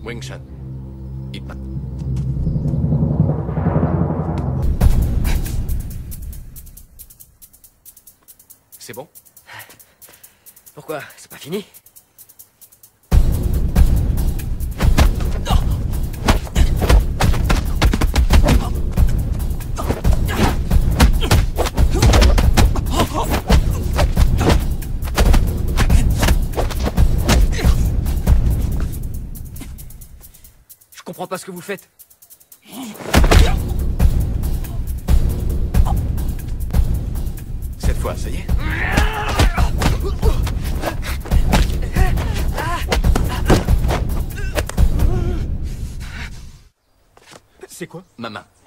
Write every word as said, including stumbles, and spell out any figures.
Wing Chun. Ip Man. C'est bon? Pourquoi? C'est pas fini? Je comprends pas ce que vous faites. Cette fois, ça y est? C'est quoi? Ma main.